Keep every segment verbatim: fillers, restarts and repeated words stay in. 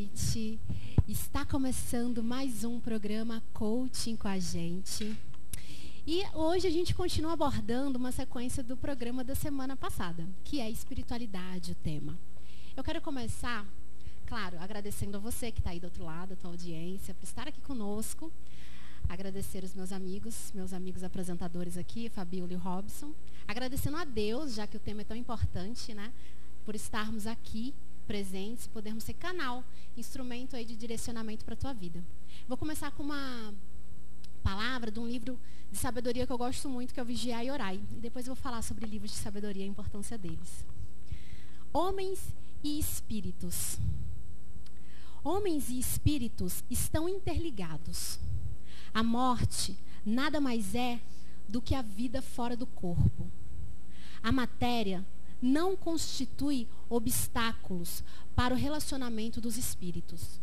noite. Está começando mais um programa Coaching com a gente. E hoje a gente continua abordando uma sequência do programa da semana passada, que é espiritualidade, o tema. Eu quero começar, claro, agradecendo a você que está aí do outro lado, a tua audiência, por estar aqui conosco. Agradecer os meus amigos, meus amigos apresentadores aqui, Fabiola e Robson. Agradecendo a Deus, já que o tema é tão importante, né? Por estarmos aqui presentes, podermos ser canal, instrumento aí de direcionamento para a tua vida. Vou começar com uma palavra de um livro de sabedoria que eu gosto muito, que é o Vigiai e Orai. E depois eu vou falar sobre livros de sabedoria e a importância deles. Homens e espíritos. Homens e espíritos estão interligados. A morte nada mais é do que a vida fora do corpo. A matéria não constitui obstáculos para o relacionamento dos espíritos.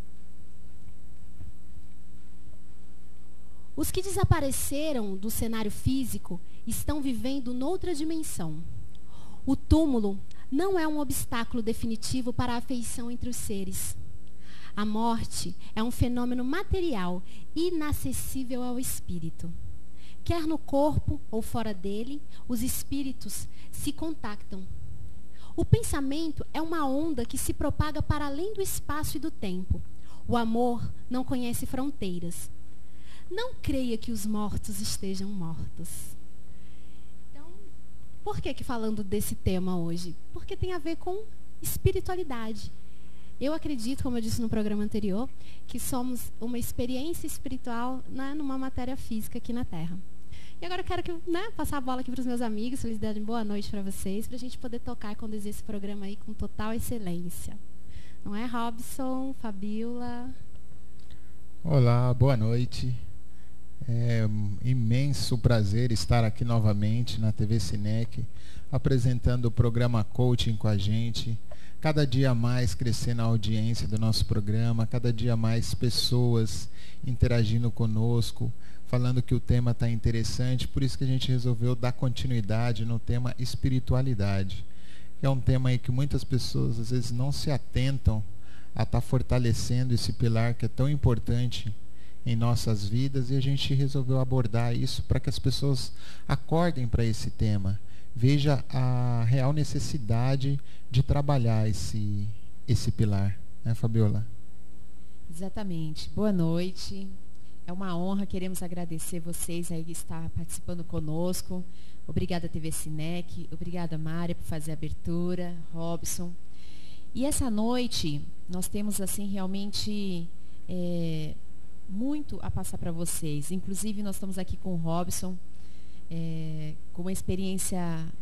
Os que desapareceram do cenário físico estão vivendo noutra dimensão. O túmulo não é um obstáculo definitivo para a afeição entre os seres. A morte é um fenômeno material inacessível ao espírito. Quer no corpo ou fora dele, os espíritos se contactam. O pensamento é uma onda que se propaga para além do espaço e do tempo. O amor não conhece fronteiras. Não creia que os mortos estejam mortos. Então, por que que falando desse tema hoje? Porque tem a ver com espiritualidade. Eu acredito, como eu disse no programa anterior, que somos uma experiência espiritual, né, numa matéria física aqui na Terra. E agora eu quero que, né, passar a bola aqui para os meus amigos, se eles derem boa noite para vocês, para a gente poder tocar e conduzir esse programa aí com total excelência. Não é, Robson, Fabiola? Olá, boa noite. É um imenso prazer estar aqui novamente na T V Cinec, apresentando o programa Coaching com a gente. Cada dia mais crescendo a audiência do nosso programa, cada dia mais pessoas interagindo conosco, falando que o tema está interessante, por isso que a gente resolveu dar continuidade no tema espiritualidade, que é um tema aí que muitas pessoas às vezes não se atentam a estar tá fortalecendo esse pilar que é tão importante em nossas vidas, e a gente resolveu abordar isso para que as pessoas acordem para esse tema, veja a real necessidade de trabalhar esse, esse pilar, né, Fabiola? Exatamente. Boa noite. É uma honra, queremos agradecer vocês aí que estão participando conosco. Obrigada, T V Cinec. Obrigada, Mária, por fazer a abertura. Robson. E essa noite, nós temos, assim, realmente é, muito a passar para vocês. Inclusive, nós estamos aqui com o Robson, é, com uma experiência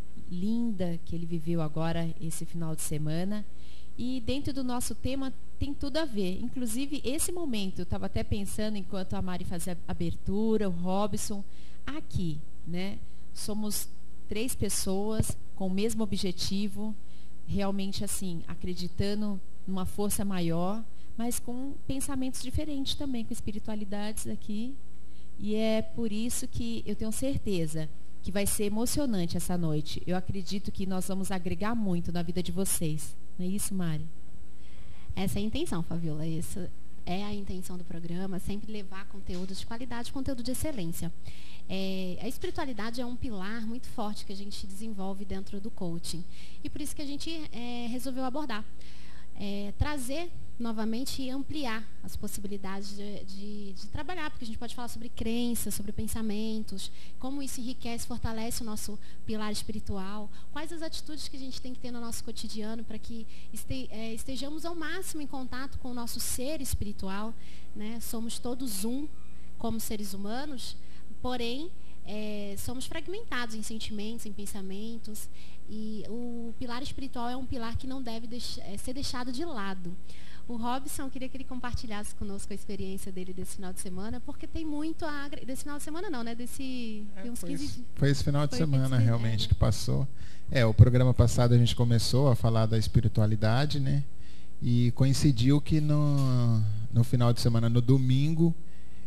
linda que ele viveu agora, esse final de semana. E dentro do nosso tema tem tudo a ver. Inclusive, esse momento, eu estava até pensando, enquanto a Mari fazia a abertura, o Robson, aqui, né? Somos três pessoas com o mesmo objetivo, realmente assim, acreditando numa força maior, mas com pensamentos diferentes também, com espiritualidades aqui. E é por isso que eu tenho certeza que vai ser emocionante essa noite. Eu acredito que nós vamos agregar muito na vida de vocês. Não é isso, Mari? Essa é a intenção, Fabiola. Essa é a intenção do programa, sempre levar conteúdo de qualidade, conteúdo de excelência. É, a espiritualidade é um pilar muito forte que a gente desenvolve dentro do coaching. E por isso que a gente é, resolveu abordar. É, trazer novamente e ampliar as possibilidades de, de, de trabalhar, porque a gente pode falar sobre crenças, sobre pensamentos, como isso enriquece, fortalece o nosso pilar espiritual, quais as atitudes que a gente tem que ter no nosso cotidiano para que este, é, estejamos ao máximo em contato com o nosso ser espiritual, né? Somos todos um como seres humanos, porém é, somos fragmentados em sentimentos, em pensamentos, e o pilar espiritual é um pilar que não deve deix- é, ser deixado de lado. O Robson, eu queria que ele compartilhasse conosco a experiência dele desse final de semana, porque tem muito a... Desse final de semana não, né? Desse... É, uns foi, quinze esse, foi esse final de foi semana, esse, realmente, é. que passou. É, o programa passado a gente começou a falar da espiritualidade, né? E coincidiu que no, no final de semana, no domingo,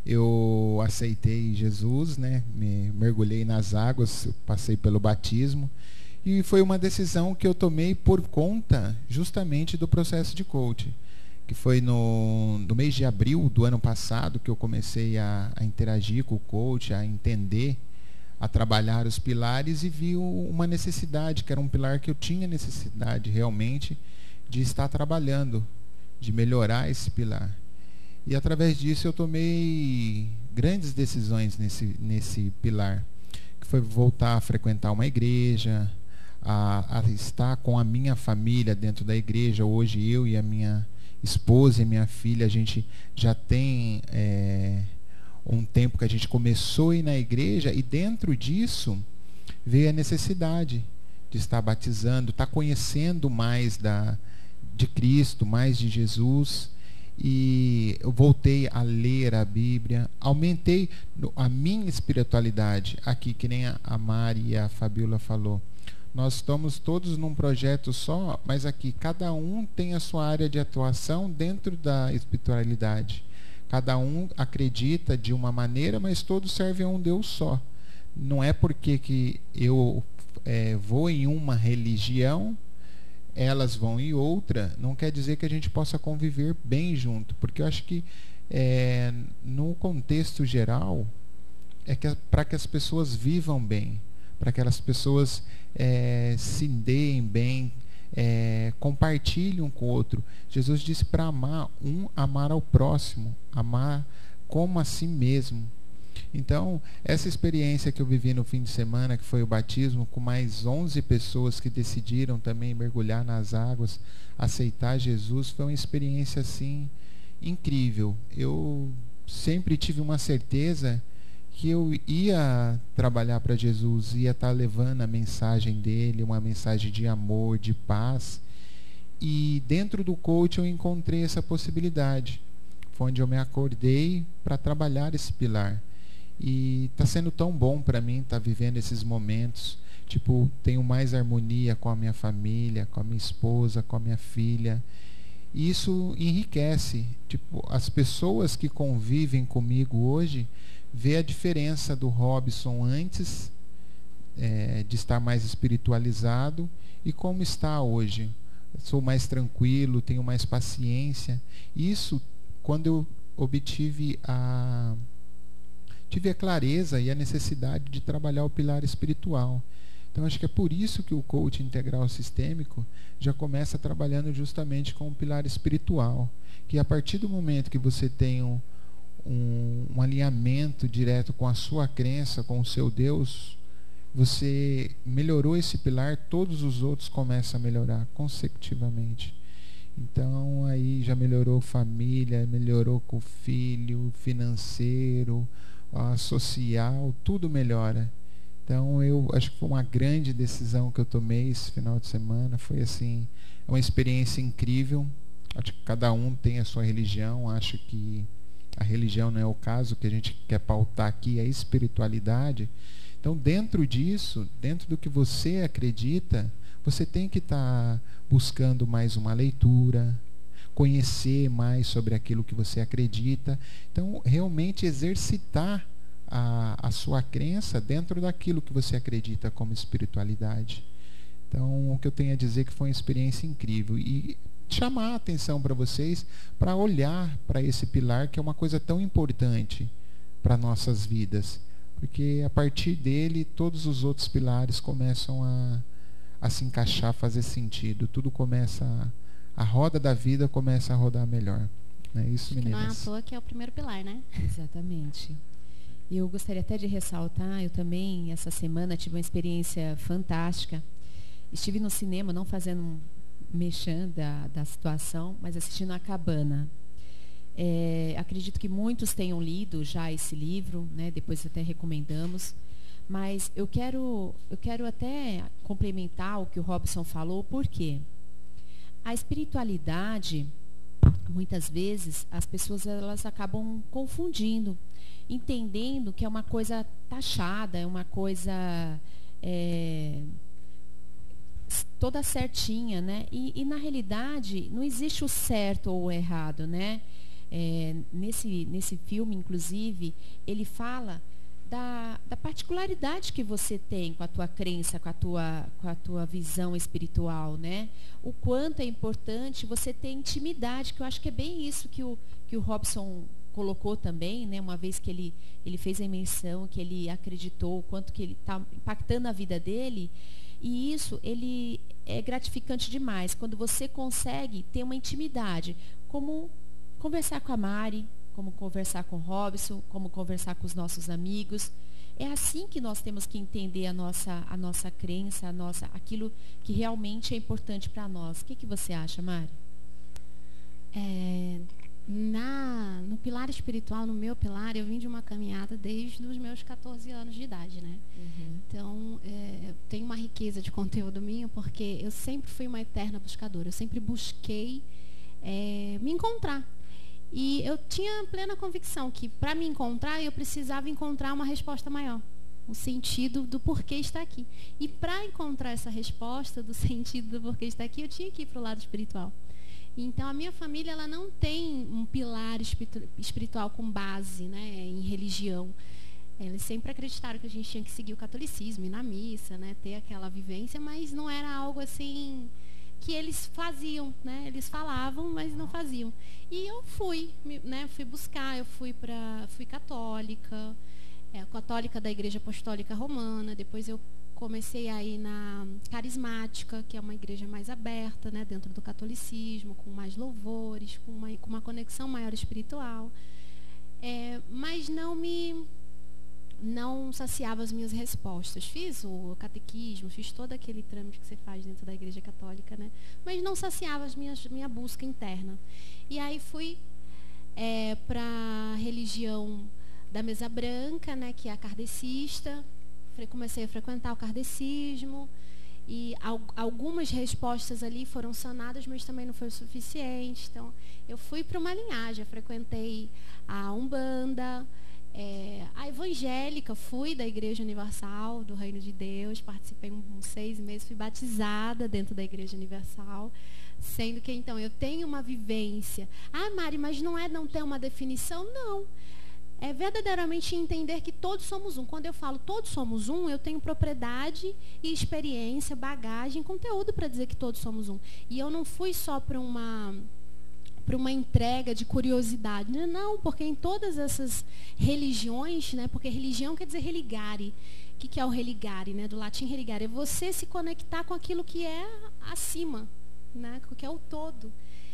eu aceitei Jesus, né? Me mergulhei nas águas, passei pelo batismo. E foi uma decisão que eu tomei por conta justamente do processo de coaching. que foi no, no mês de abril do ano passado que eu comecei a, a interagir com o coach, a entender, a trabalhar os pilares, e vi uma necessidade, que era um pilar que eu tinha necessidade realmente de estar trabalhando, de melhorar esse pilar. E através disso eu tomei grandes decisões nesse, nesse pilar, que foi voltar a frequentar uma igreja, a, a estar com a minha família dentro da igreja. Hoje eu e a minha esposa e minha filha, a gente já tem é, um tempo que a gente começou a ir na igreja, e dentro disso veio a necessidade de estar batizando, estar conhecendo mais da, de Cristo, mais de Jesus. E eu voltei a ler a Bíblia, aumentei a minha espiritualidade aqui, que nem a Mari e a Fabiola falou. Nós estamos todos num projeto só, mas aqui cada um tem a sua área de atuação dentro da espiritualidade. Cada um acredita de uma maneira, mas todos servem a um Deus só. Não é porque que eu é, vou em uma religião, elas vão em outra, não quer dizer que a gente possa conviver bem junto, porque eu acho que é, no contexto geral é que para que as pessoas vivam bem, para que as pessoas é, se deem bem, é, compartilhem um com o outro. Jesus disse para amar um, amar ao próximo, amar como a si mesmo. Então, essa experiência que eu vivi no fim de semana, que foi o batismo, com mais onze pessoas que decidiram também mergulhar nas águas, aceitar Jesus, foi uma experiência assim incrível. Eu sempre tive uma certeza que eu ia trabalhar para Jesus, ia estar levando a mensagem dele, uma mensagem de amor, de paz. E dentro do coach eu encontrei essa possibilidade. Foi onde eu me acordei para trabalhar esse pilar. E está sendo tão bom para mim estar tá vivendo esses momentos. Tipo, tenho mais harmonia com a minha família, com a minha esposa, com a minha filha. E isso enriquece. Tipo, as pessoas que convivem comigo hoje vê a diferença do Robson antes é, de estar mais espiritualizado e como está hoje. Eu sou mais tranquilo, tenho mais paciência. Isso quando eu obtive a tive a clareza e a necessidade de trabalhar o pilar espiritual. Então acho que é por isso que o coach integral sistêmico já começa trabalhando justamente com o pilar espiritual, que a partir do momento que você tem um, um, um alinhamento direto com a sua crença, com o seu Deus, você melhorou esse pilar, todos os outros começam a melhorar consecutivamente. Então aí já melhorou família, melhorou com o filho, financeiro, a social, tudo melhora. Então eu acho que foi uma grande decisão que eu tomei esse final de semana. Foi assim, uma experiência incrível. Acho que cada um tem a sua religião. Acho que a religião não é o caso. O que a gente quer pautar aqui é a espiritualidade. Então dentro disso, dentro do que você acredita, você tem que estar tá buscando mais uma leitura, conhecer mais sobre aquilo que você acredita. Então, realmente exercitar a, a sua crença dentro daquilo que você acredita como espiritualidade. Então, o que eu tenho a dizer é que foi uma experiência incrível. E chamar a atenção para vocês para olhar para esse pilar, que é uma coisa tão importante para nossas vidas. Porque a partir dele, todos os outros pilares começam a, a se encaixar, fazer sentido. Tudo começa a A roda da vida começa a rodar melhor. Não é isso, meninas? Não é à toa que é o primeiro pilar, né? Exatamente. Eu gostaria até de ressaltar, eu também, essa semana, tive uma experiência fantástica. Estive no cinema, não fazendo um mexão da, da situação, mas assistindo A Cabana. É, acredito que muitos tenham lido já esse livro, né? Depois até recomendamos. Mas eu quero, eu quero até complementar o que o Robson falou, por quê? A espiritualidade, muitas vezes, as pessoas elas acabam confundindo, entendendo que é uma coisa taxada, é uma coisa é, toda certinha, né? E, e, na realidade, não existe o certo ou o errado, né? É, nesse, nesse filme, inclusive, ele fala da, da particularidade que você tem com a tua crença, com a tua, com a tua visão espiritual, né? O quanto é importante você ter intimidade, que eu acho que é bem isso que o, que o Robson colocou também, né? Uma vez que ele, ele fez a imersão, que ele acreditou o quanto que ele está impactando a vida dele. E isso, ele é gratificante demais, quando você consegue ter uma intimidade, como conversar com a Mari, como conversar com o Robson, como conversar com os nossos amigos. É assim que nós temos que entender a nossa, a nossa crença, a nossa, aquilo que realmente é importante para nós. O que, que você acha, Mari? É, na, no pilar espiritual, no meu pilar, eu vim de uma caminhada desde os meus catorze anos de idade, né? Uhum. Então, é, tem uma riqueza de conteúdo minha, porque eu sempre fui uma eterna buscadora. Eu sempre busquei é, me encontrar. E eu tinha plena convicção que, para me encontrar, eu precisava encontrar uma resposta maior. O sentido do porquê estar aqui. E para encontrar essa resposta do sentido do porquê estar aqui, eu tinha que ir para o lado espiritual. Então, a minha família, ela não tem um pilar espiritual com base, né, em religião. Eles sempre acreditaram que a gente tinha que seguir o catolicismo, ir na missa, né, ter aquela vivência, mas não era algo assim que eles faziam, né? Eles falavam, mas não faziam. E eu fui, né? Fui buscar, eu fui para, fui católica, é, católica da Igreja Apostólica Romana. Depois eu comecei a ir na carismática, que é uma igreja mais aberta, né? Dentro do catolicismo, com mais louvores, com uma, com uma conexão maior espiritual. É, mas não me não saciava as minhas respostas. Fiz o catequismo, fiz todo aquele trâmite que você faz dentro da Igreja Católica, né? Mas não saciava as minhas, minha busca interna. E aí fui é, para a religião da mesa branca, né? Que é a kardecista. Comecei a frequentar o kardecismo. E al algumas respostas ali foram sanadas, mas também não foi o suficiente. Então, eu fui para uma linhagem. Eu frequentei a Umbanda, É, a evangélica, fui da Igreja Universal do Reino de Deus, participei uns um, seis meses, fui batizada dentro da Igreja Universal, sendo que então eu tenho uma vivência. Ah, Mari, mas não é não ter uma definição? Não. É verdadeiramente entender que todos somos um. Quando eu falo todos somos um, eu tenho propriedade e experiência, bagagem, conteúdo para dizer que todos somos um. E eu não fui só para uma... para uma entrega de curiosidade. Não, porque em todas essas religiões, né, porque religião quer dizer religare. O que, que é o religare? Né, do latim religare. É você se conectar com aquilo que é acima, né, que é o todo.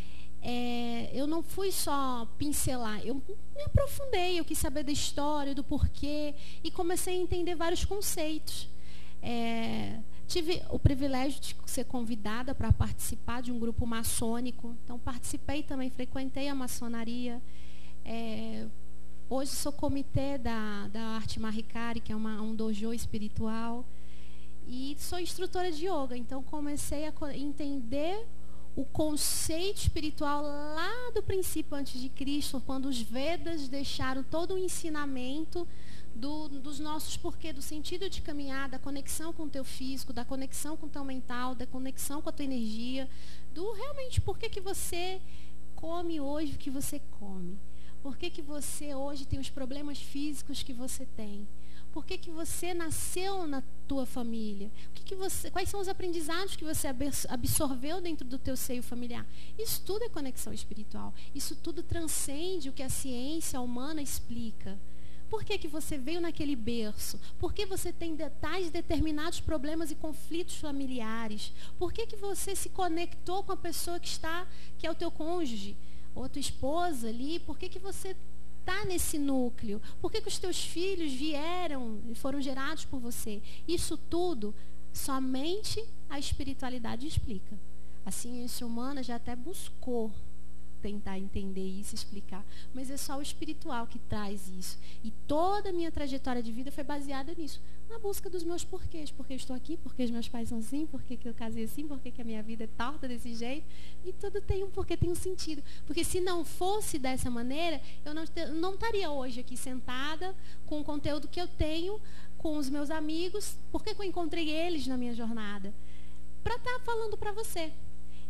É, eu não fui só pincelar, eu me aprofundei, eu quis saber da história, do porquê, e comecei a entender vários conceitos. É, tive o privilégio de ser convidada para participar de um grupo maçônico. Então, participei também, frequentei a maçonaria. É, hoje sou comitê da, da Arte Mahikari, que é uma, um dojo espiritual. E sou instrutora de yoga. Então, comecei a entender o conceito espiritual lá do princípio antes de Cristo, quando os Vedas deixaram todo o ensinamento Do, dos nossos porquê, do sentido de caminhar, da conexão com o teu físico, da conexão com o teu mental, da conexão com a tua energia, do realmente porquê que você come hoje o que você come, porquê que você hoje tem os problemas físicos que você tem, porquê que você nasceu na tua família, o que que você, quais são os aprendizados que você absorveu dentro do teu seio familiar. Isso tudo é conexão espiritual, isso tudo transcende o que a ciência humana explica. Por que que você veio naquele berço? Por que você tem tais determinados problemas e conflitos familiares? Por que que você se conectou com a pessoa que está, que é o teu cônjuge, ou a tua esposa ali? Por que que você está nesse núcleo? Por que que os teus filhos vieram e foram gerados por você? Isso tudo, somente a espiritualidade explica. A ciência humana já até buscou tentar entender isso, explicar, mas é só o espiritual que traz isso. E toda a minha trajetória de vida foi baseada nisso, na busca dos meus porquês. Por que eu estou aqui? Por que os meus pais são assim? Por que que eu casei assim? Por que que a minha vida é torta desse jeito? E tudo tem um porquê, tem um sentido. Porque se não fosse dessa maneira, eu não, não estaria hoje aqui sentada com o conteúdo que eu tenho, com os meus amigos. Por que que eu encontrei eles na minha jornada? Para estar falando para você.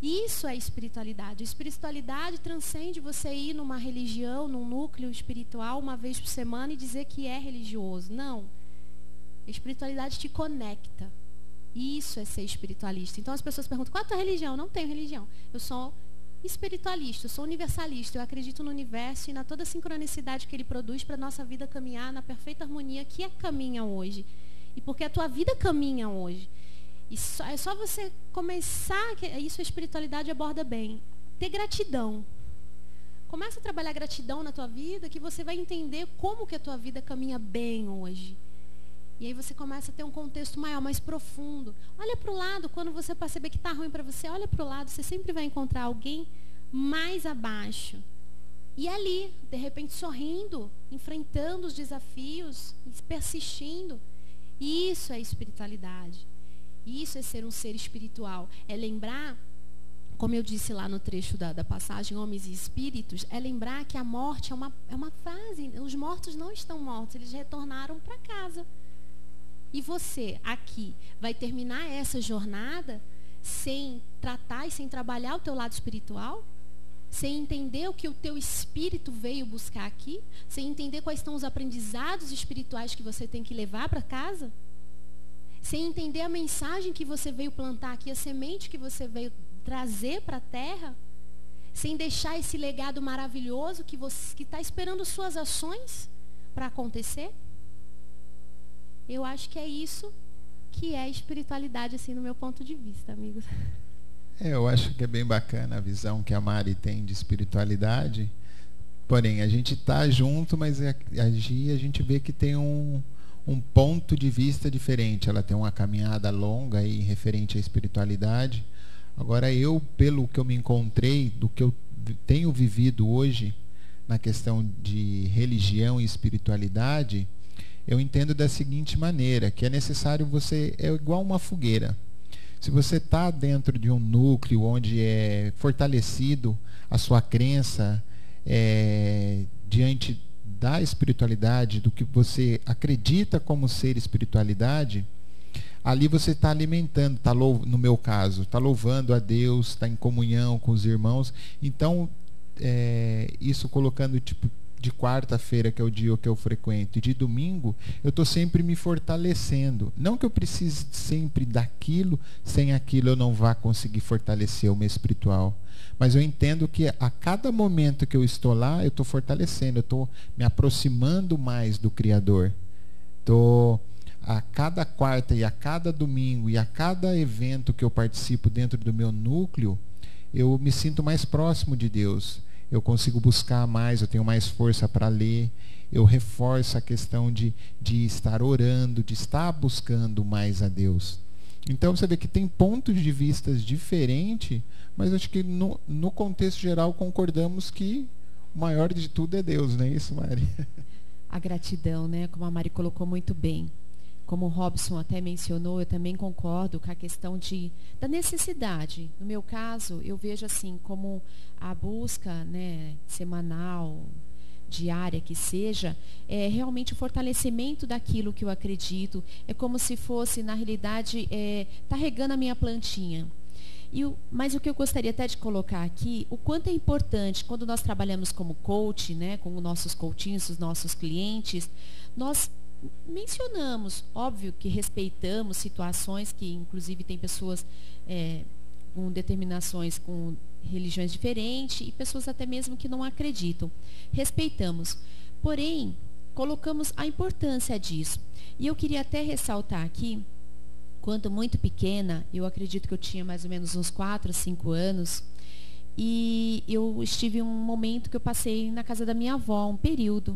Isso é espiritualidade. A espiritualidade transcende você ir numa religião, num núcleo espiritual, uma vez por semana e dizer que é religioso. Não. A espiritualidade te conecta. Isso é ser espiritualista. Então as pessoas perguntam, qual é a tua religião? Não tenho religião. Eu sou espiritualista, eu sou universalista. Eu acredito no universo e na toda a sincronicidade que ele produz para a nossa vida caminhar na perfeita harmonia que é caminha hoje. E porque a tua vida caminha hoje. E só, é só você começar, que isso a espiritualidade aborda bem. Ter gratidão. Começa a trabalhar gratidão na tua vida, que você vai entender como que a tua vida caminha bem hoje. E aí você começa a ter um contexto maior, mais profundo. Olha para o lado, quando você perceber que está ruim para você, olha para o lado, você sempre vai encontrar alguém mais abaixo. E ali, de repente, sorrindo, enfrentando os desafios, persistindo. Isso é espiritualidade. Isso é ser um ser espiritual. É lembrar, como eu disse lá no trecho da, da passagem, Homens e Espíritos, é lembrar que a morte é uma, é uma fase. Os mortos não estão mortos, eles retornaram para casa. E você, aqui, vai terminar essa jornada sem tratar e sem trabalhar o teu lado espiritual? Sem entender o que o teu espírito veio buscar aqui? Sem entender quais são os aprendizados espirituais que você tem que levar para casa? Sem entender a mensagem que você veio plantar aqui, a semente que você veio trazer para a terra? Sem deixar esse legado maravilhoso que você que está esperando suas ações para acontecer? Eu acho que é isso que é espiritualidade, assim, no meu ponto de vista, amigos. É, eu acho que é bem bacana a visão que a Mari tem de espiritualidade. Porém, a gente está junto, mas a, a Gi, a gente vê que tem um, um ponto de vista diferente. Ela tem uma caminhada longa aí referente à espiritualidade. Agora, eu, pelo que eu me encontrei, do que eu tenho vivido hoje na questão de religião e espiritualidade, eu entendo da seguinte maneira, que é necessário você, é igual uma fogueira. Se você está dentro de um núcleo onde é fortalecido a sua crença é, diante da espiritualidade, do que você acredita como ser espiritualidade, ali você está alimentando, tá lou- no meu caso, está louvando a Deus, está em comunhão com os irmãos. Então, é, isso colocando tipo de quarta-feira, que é o dia que eu frequento, e de domingo, eu estou sempre me fortalecendo. Não que eu precise sempre daquilo, sem aquilo eu não vá conseguir fortalecer o meu espiritual. Mas eu entendo que a cada momento que eu estou lá, eu estou fortalecendo, eu estou me aproximando mais do Criador. Estou, a cada quarta e a cada domingo e a cada evento que eu participo dentro do meu núcleo, eu me sinto mais próximo de Deus. Eu consigo buscar mais, eu tenho mais força para ler, eu reforço a questão de, de estar orando, de estar buscando mais a Deus. Então você vê que tem pontos de vista diferentes, mas acho que no, no contexto geral concordamos que o maior de tudo é Deus, não é isso, Mari? A gratidão, né? Como a Mari colocou muito bem. Como o Robson até mencionou, eu também concordo com a questão de, da necessidade. No meu caso, eu vejo assim como a busca, né, semanal, diária que seja, é realmente o fortalecimento daquilo que eu acredito. É como se fosse, na realidade, é, tá regando a minha plantinha. E o, mas o que eu gostaria até de colocar aqui, o quanto é importante, quando nós trabalhamos como coach, né, com os nossos coachinhos, os nossos clientes, nós mencionamos, óbvio que respeitamos situações que inclusive tem pessoas é, com determinações, com religiões diferentes e pessoas até mesmo que não acreditam. Respeitamos. Porém, colocamos a importância disso. E eu queria até ressaltar aqui, quando muito pequena, eu acredito que eu tinha mais ou menos uns quatro, cinco anos, e eu estive um momento que eu passei na casa da minha avó, um período.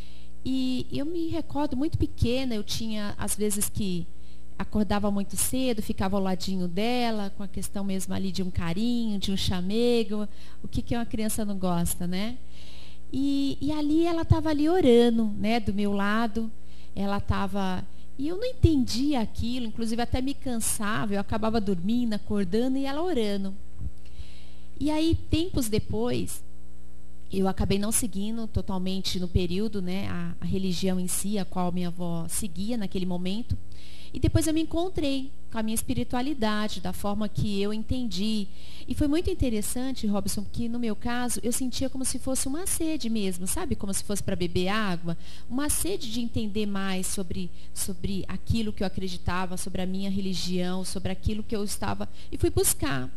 E eu me recordo muito pequena, eu tinha, às vezes, que acordava muito cedo, ficava ao ladinho dela, com a questão mesmo ali de um carinho, de um chamego, o que, que uma criança não gosta, né? E, e ali ela estava ali orando, né, do meu lado, ela estava... E eu não entendia aquilo, inclusive até me cansava, eu acabava dormindo, acordando e ela orando. E aí, tempos depois... eu acabei não seguindo totalmente no período, né, a, a religião em si, a qual minha avó seguia naquele momento. E depois eu me encontrei com a minha espiritualidade, da forma que eu entendi. E foi muito interessante, Robson, porque no meu caso eu sentia como se fosse uma sede mesmo, sabe? Como se fosse para beber água. Uma sede de entender mais sobre, sobre aquilo que eu acreditava, sobre a minha religião, sobre aquilo que eu estava. E fui buscar.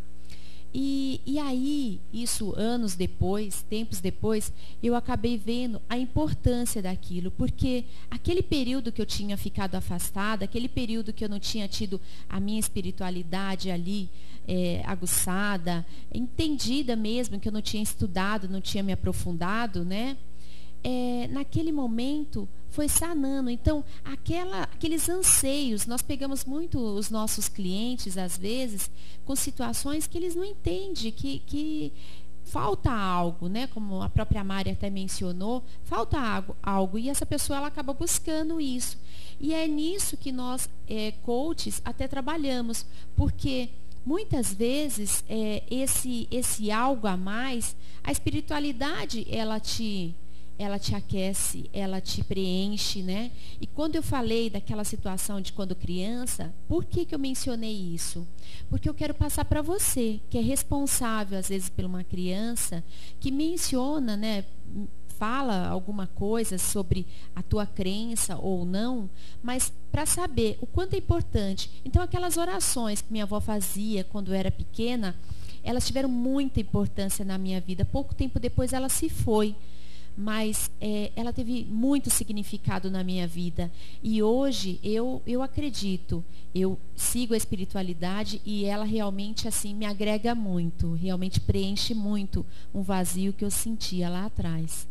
E, e aí, isso anos depois, tempos depois, eu acabei vendo a importância daquilo, porque aquele período que eu tinha ficado afastada, aquele período que eu não tinha tido a minha espiritualidade ali é, aguçada, entendida mesmo, que eu não tinha estudado, não tinha me aprofundado, né? É, naquele momento foi sanando. Então, aquela, aqueles anseios, nós pegamos muito os nossos clientes, às vezes, com situações que eles não entendem, que, que falta algo, né? Como a própria Mari até mencionou, falta algo, algo e essa pessoa ela acaba buscando isso. E é nisso que nós, é, coaches, até trabalhamos, porque muitas vezes é, esse, esse algo a mais, a espiritualidade, ela te... ela te aquece, ela te preenche, né? E quando eu falei daquela situação de quando criança, por que que eu mencionei isso? Porque eu quero passar para você, que é responsável, às vezes, por uma criança, que menciona, né? Fala alguma coisa sobre a tua crença ou não, mas para saber o quanto é importante. Então, aquelas orações que minha avó fazia quando eu era pequena, elas tiveram muita importância na minha vida. Pouco tempo depois ela se foi. Mas é, ela teve muito significado na minha vida. E hoje eu, eu acredito, eu sigo a espiritualidade e ela realmente assim me agrega muito, realmente preenche muito um vazio que eu sentia lá atrás.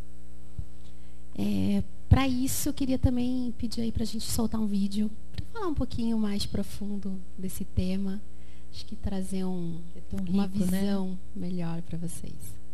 É, para isso, eu queria também pedir aí para a gente soltar um vídeo, para falar um pouquinho mais profundo desse tema. Acho que trazer um, é tão rico, uma visão, né? melhor para vocês.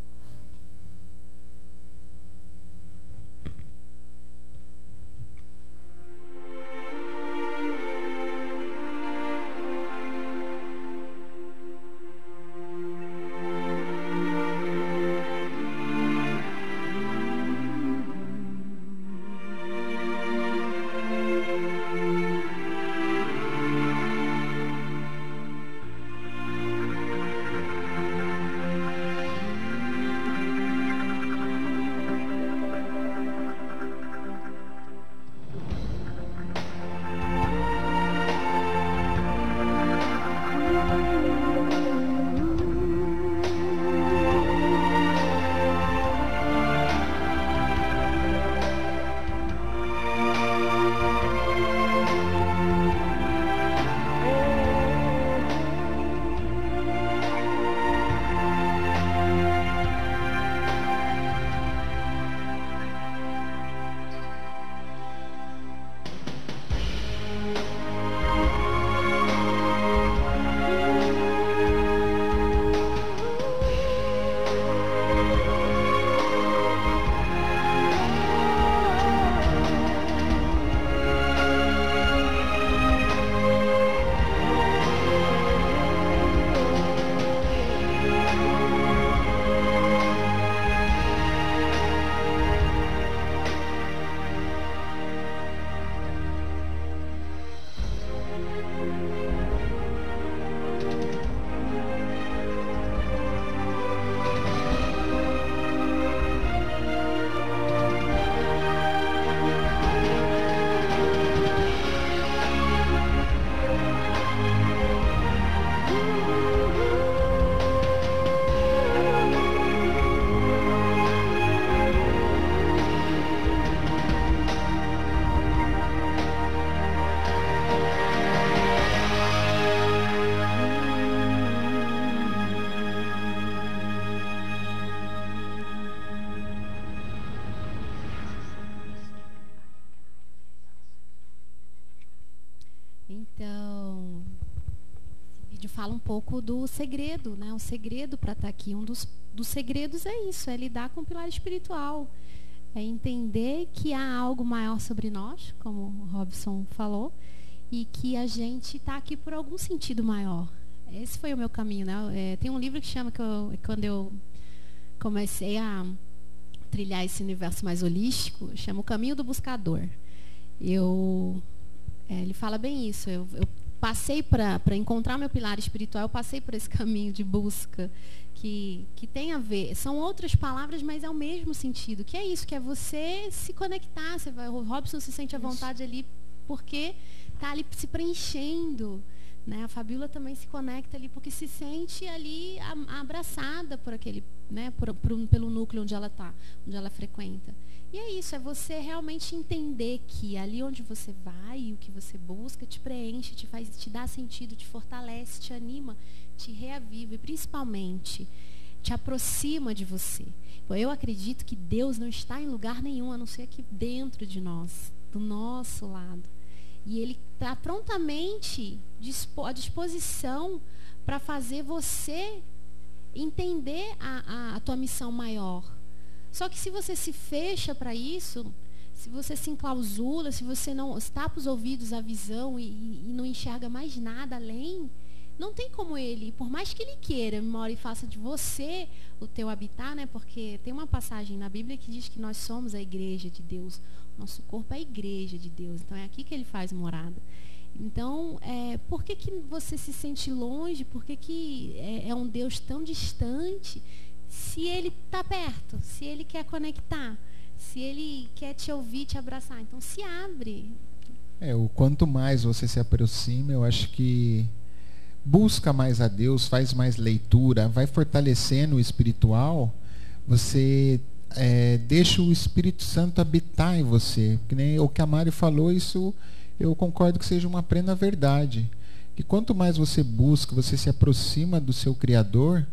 Então, esse vídeo fala um pouco do segredo, né? O segredo para estar aqui. Um dos, dos segredos é isso, é lidar com o pilar espiritual. É entender que há algo maior sobre nós, como o Robson falou, e que a gente está aqui por algum sentido maior. Esse foi o meu caminho, né? É, tem um livro que chama, que eu, quando eu comecei a trilhar esse universo mais holístico, chama o caminho do buscador. Eu, é, ele fala bem isso. Eu, eu passei para encontrar meu pilar espiritual, eu passei por esse caminho de busca que, que tem a ver, são outras palavras, mas é o mesmo sentido, que é isso, que é você se conectar. Você vai, o Robson se sente à vontade ali porque está ali se preenchendo, né? A Fabíola também se conecta ali porque se sente ali abraçada por aquele, né? por, por, pelo núcleo onde ela está, onde ela frequenta. E é isso, é você realmente entender que ali onde você vai, o que você busca, te preenche, te faz, te dá sentido, te fortalece, te anima, te reaviva e principalmente te aproxima de você. Eu acredito que Deus não está em lugar nenhum, a não ser aqui dentro de nós, do nosso lado. E Ele está prontamente à disposição para fazer você entender a, a, a tua missão maior. Só que se você se fecha para isso, se você se enclausula, se você não tapa os ouvidos à visão e, e não enxerga mais nada além, não tem como Ele, por mais que Ele queira, mora e faça de você o teu habitat, né? Porque tem uma passagem na Bíblia que diz que nós somos a igreja de Deus. Nosso corpo é a igreja de Deus. Então é aqui que Ele faz morada. Então, é, por que, que você se sente longe? Por que, que é, é um Deus tão distante? Se Ele está perto, se Ele quer conectar, se Ele quer te ouvir, te abraçar, então se abre. É, o quanto mais você se aproxima, eu acho que busca mais a Deus, faz mais leitura, vai fortalecendo o espiritual, você é, deixa o Espírito Santo habitar em você. Que nem o que a Mari falou, isso eu concordo que seja uma plena verdade. Que quanto mais você busca, você se aproxima do seu Criador,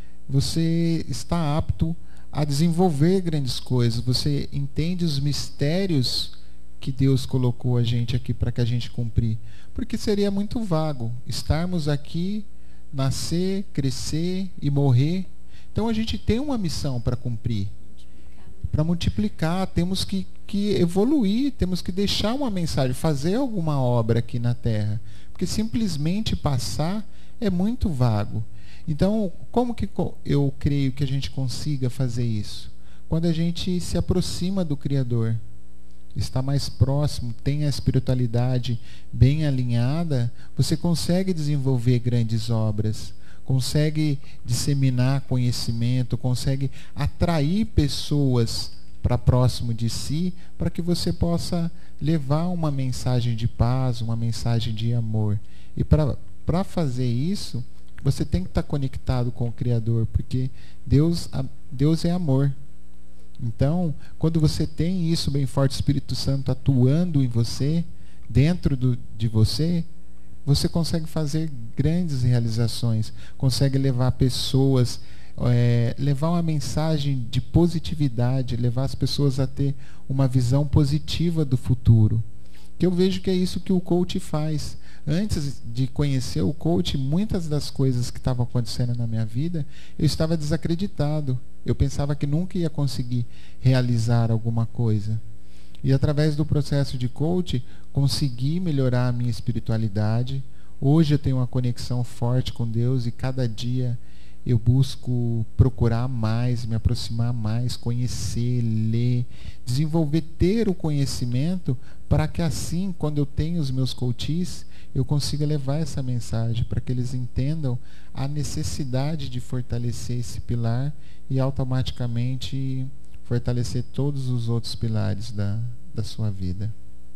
você está apto a desenvolver grandes coisas. Você entende os mistérios que Deus colocou a gente aqui para que a gente cumprir. Porque seria muito vago estarmos aqui, nascer, crescer e morrer. Então a gente tem uma missão para cumprir, para multiplicar. Temos que, que evoluir, temos que deixar uma mensagem, fazer alguma obra aqui na Terra. Porque simplesmente passar é muito vago. Então, como que eu creio que a gente consiga fazer isso? Quando a gente se aproxima do Criador, está mais próximo, tem a espiritualidade bem alinhada, você consegue desenvolver grandes obras, consegue disseminar conhecimento, consegue atrair pessoas para próximo de si, para que você possa levar uma mensagem de paz, uma mensagem de amor. E para para fazer isso, você tem que estar conectado com o Criador, porque Deus, Deus é amor. Então, quando você tem isso bem forte, o Espírito Santo atuando em você, dentro do, de você, você consegue fazer grandes realizações, consegue levar pessoas, é, levar uma mensagem de positividade, levar as pessoas a ter uma visão positiva do futuro. Que eu vejo que é isso que o coach faz. Antes de conhecer o coach, muitas das coisas que estavam acontecendo na minha vida, eu estava desacreditado. Eu pensava que nunca ia conseguir realizar alguma coisa. E através do processo de coach, consegui melhorar a minha espiritualidade. Hoje eu tenho uma conexão forte com Deus e cada dia eu busco procurar mais, me aproximar mais, conhecer, ler, desenvolver, ter o conhecimento, para que assim, quando eu tenho os meus coaches, eu consiga levar essa mensagem para que eles entendam a necessidade de fortalecer esse pilar e automaticamente fortalecer todos os outros pilares da, da sua vida.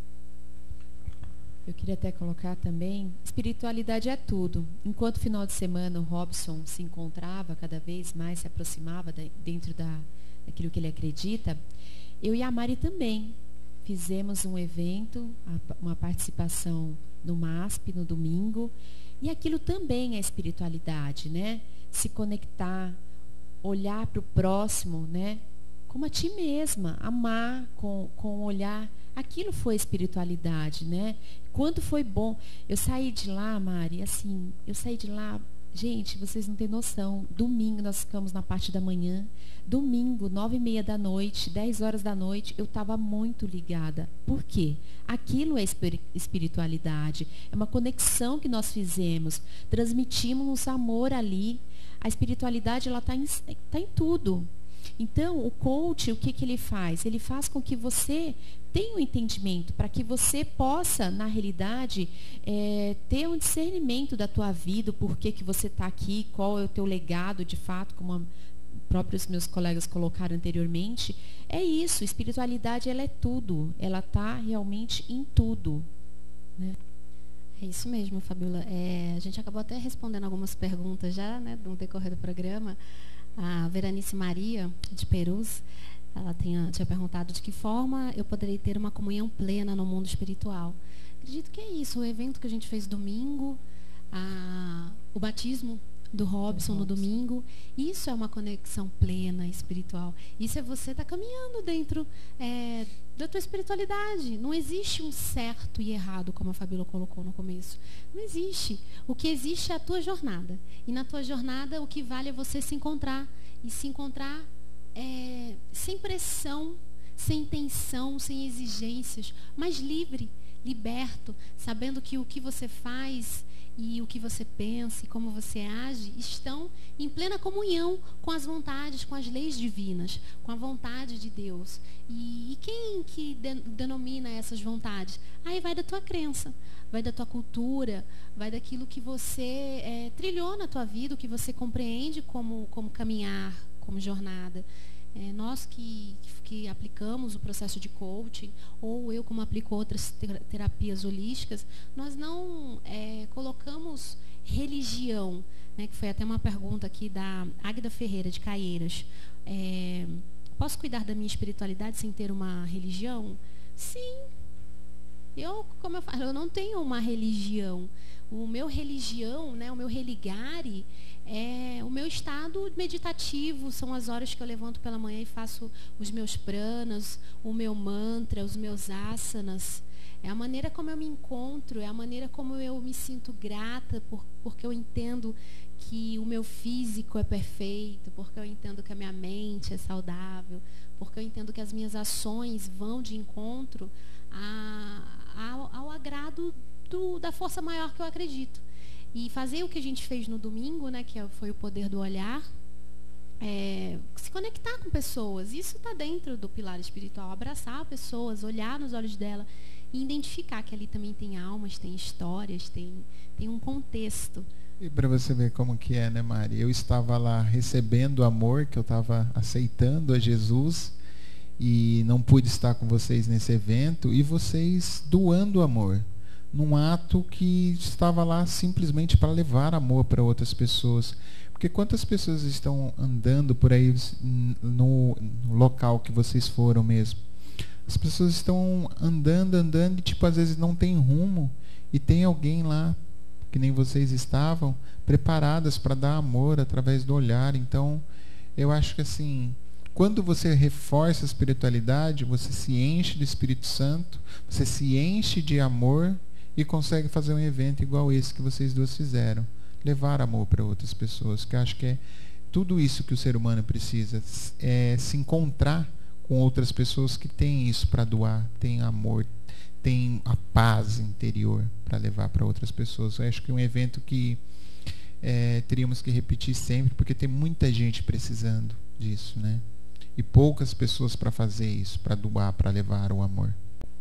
Eu queria até colocar também, espiritualidade é tudo. Enquanto final de semana o Robson se encontrava cada vez mais, se aproximava da, dentro da, daquilo que ele acredita, eu e a Mari também fizemos um evento, uma participação no MASP no domingo, e aquilo também é espiritualidade, né? Se conectar, olhar para o próximo, né? Como a ti mesma, amar com, com o olhar. Aquilo foi espiritualidade, né? Quanto foi bom. Eu saí de lá, Mari, assim, eu saí de lá, gente, vocês não têm noção. Domingo nós ficamos na parte da manhã. Domingo, nove e meia da noite, dez horas da noite, eu estava muito ligada. Por quê? Aquilo é espiritualidade. É uma conexão que nós fizemos. Transmitimos amor ali. A espiritualidade, ela está em, tá em tudo. Então, o coach, o que, que ele faz? Ele faz com que você tenha um entendimento, para que você possa, na realidade, é, ter um discernimento da tua vida, o porquê que você está aqui, qual é o teu legado, de fato, como a, próprios meus colegas colocaram anteriormente. É isso, espiritualidade, ela é tudo, ela está realmente em tudo, né? É isso mesmo, Fabiola. É, a gente acabou até respondendo algumas perguntas já, né, no decorrer do programa. A Veranice Maria, de Perus, ela tinha, tinha perguntado de que forma eu poderia ter uma comunhão plena no mundo espiritual. Acredito que é isso, o evento que a gente fez domingo, a, o batismo do Robson no domingo, isso é uma conexão plena espiritual. Isso é você estar tá caminhando dentro é, da tua espiritualidade. Não existe um certo e errado, como a Fabíola colocou no começo. Não existe. O que existe é a tua jornada. E na tua jornada o que vale é você se encontrar. E se encontrar é, sem pressão, sem tensão, sem exigências, mas livre, liberto, sabendo que o que você faz e o que você pensa e como você age estão em plena comunhão com as vontades, com as leis divinas, com a vontade de Deus. E, e quem que de, denomina essas vontades? Aí vai da tua crença, vai da tua cultura, vai daquilo que você é, trilhou na tua vida, o que você compreende como, como caminhar, como jornada. É, nós que, que aplicamos o processo de coaching, ou eu como aplico outras terapias holísticas, nós não é, colocamos religião, né, que foi até uma pergunta aqui da Águida Ferreira, de Caieiras. É, posso cuidar da minha espiritualidade sem ter uma religião? Sim. Eu, como eu falo, eu não tenho uma religião. O meu religião, né, o meu religare, é o meu estado meditativo, são as horas que eu levanto pela manhã e faço os meus pranas, o meu mantra, os meus asanas. É a maneira como eu me encontro, é a maneira como eu me sinto grata, por, porque eu entendo que o meu físico é perfeito, porque eu entendo que a minha mente é saudável, porque eu entendo que as minhas ações vão de encontro a, a, ao agrado do, da força maior que eu acredito. E fazer o que a gente fez no domingo, né, que foi o poder do olhar, é, se conectar com pessoas. Isso está dentro do pilar espiritual. Abraçar pessoas, olhar nos olhos dela e identificar que ali também tem almas, tem histórias, tem, tem um contexto. E para você ver como que é, né, Mari? Eu estava lá recebendo amor, que eu estava aceitando a Jesus, e não pude estar com vocês nesse evento, e vocês doando amor, num ato que estava lá simplesmente para levar amor para outras pessoas. Porque quantas pessoas estão andando por aí no, no local que vocês foram mesmo? As pessoas estão andando, andando e tipo, às vezes não tem rumo, e tem alguém lá, que nem vocês estavam, preparadas para dar amor através do olhar. Então, eu acho que assim, quando você reforça a espiritualidade, você se enche do Espírito Santo, você se enche de amor, e consegue fazer um evento igual esse que vocês duas fizeram. Levar amor para outras pessoas, que eu acho que é tudo isso que o ser humano precisa, é se encontrar com outras pessoas que têm isso para doar, têm amor, têm a paz interior para levar para outras pessoas. Eu acho que é um evento que é, teríamos que repetir sempre, porque tem muita gente precisando disso, né? E poucas pessoas para fazer isso, para doar, para levar o amor.